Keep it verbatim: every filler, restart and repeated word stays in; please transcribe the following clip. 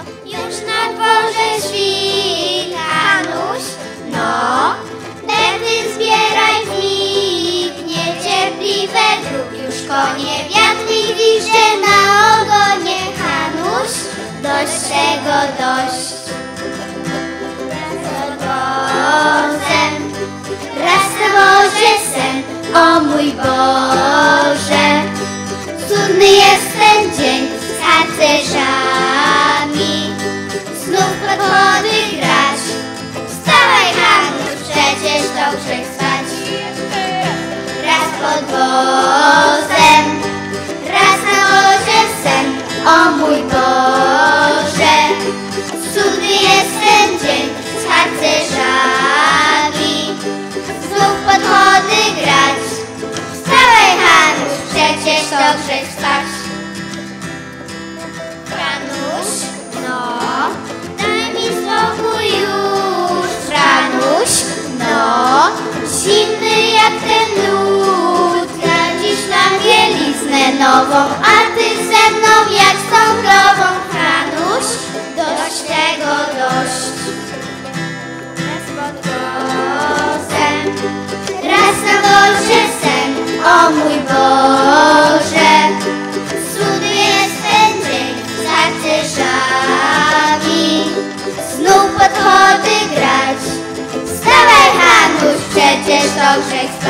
Już na dworze świt, Hanuś, no. Dęty zbieraj w mig, niecierpliwe druk już konie. Wiatr mi wisze na ogonie, Hanuś, dość tego, dość. Raz odwozem, raz na wozie sen, o mój Boże. Cudny jest ten dzień z harcerzami, znów podchody grać. Wstawaj, Hanuś, przecież to grzech spać. Raz pod wozem, raz na wozie sen, o mój Boże. Cudny jest ten dzień z harcerzami, znów podchody grać. Wstawaj, Hanuś, przecież to grzech spać. Franuś, no, daj mi spokój już. Franuś, no, zimny jak ten lód. Ja dziś na bieliznę nową, a ty ze mną jak z tą krową. Franuś, dość tego, dość. Raz pod wozem, raz na wozie sen, o mój Boże. Cudny jest ten dzień z harcerzami, znów podchody grać. Wstawaj, Hanuś, przecież to grzech.